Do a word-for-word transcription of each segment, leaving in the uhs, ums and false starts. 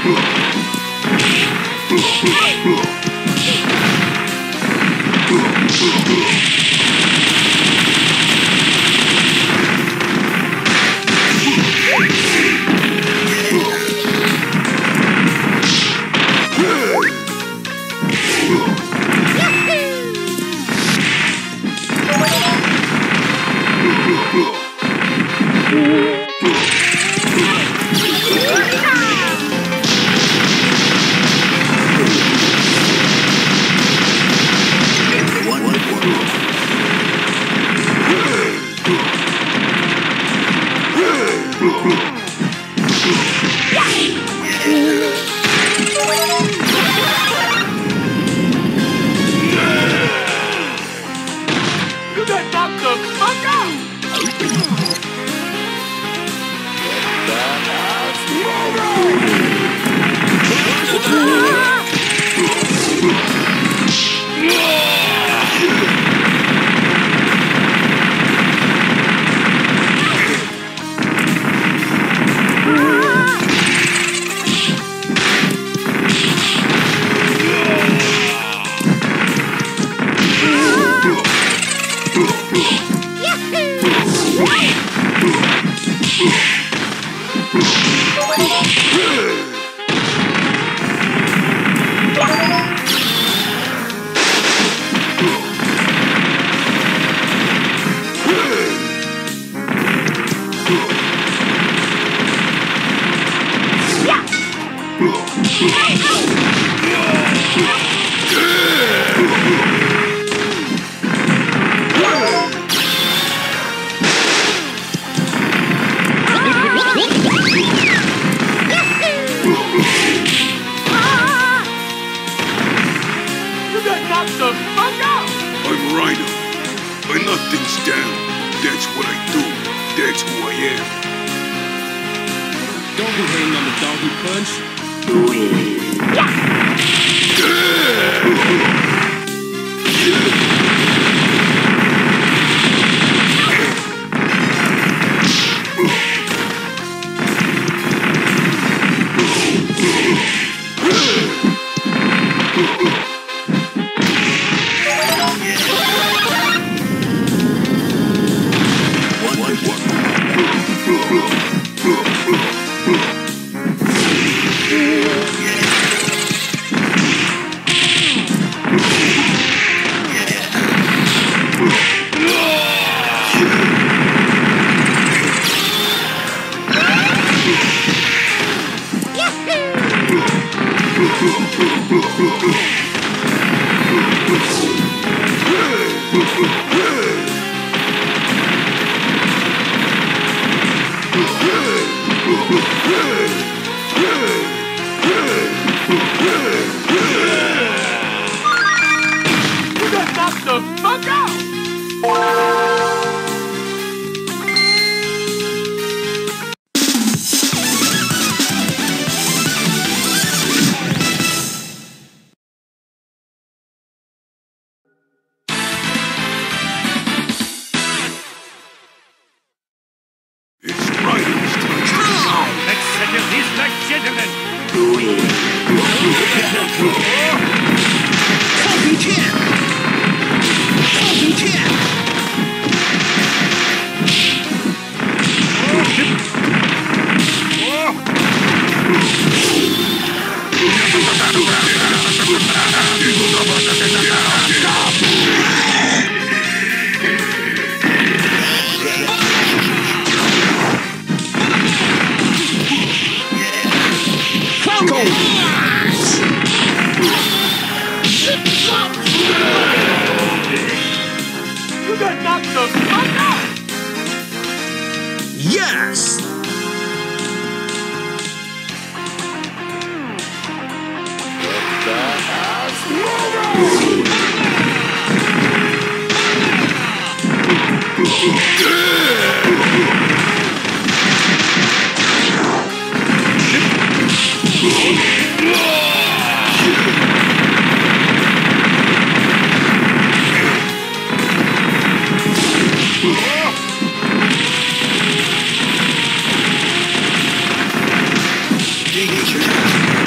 I'm Rhino. I knock things down. That's what I do. That's who I am. Don't be hating on the donkey punch. Yes! Danger.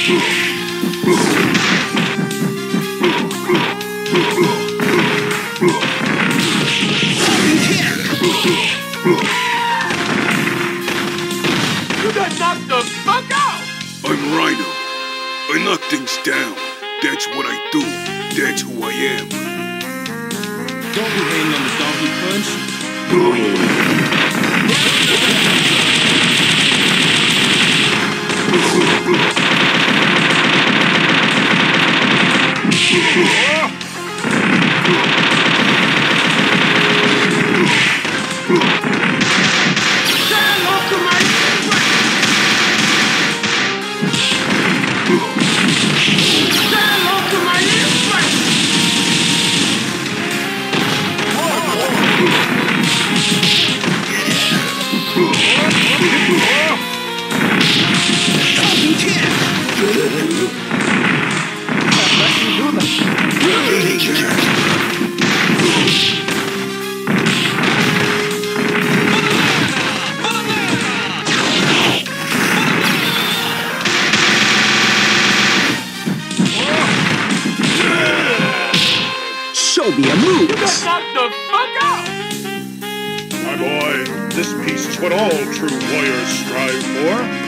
You got knocked the fuck out! I'm Rhino. I knock things down. That's what I do. That's who I am. Don't be hating on the donkey punch. Show me a move. You got knocked the fuck out! My boy, this piece is what all true warriors strive for.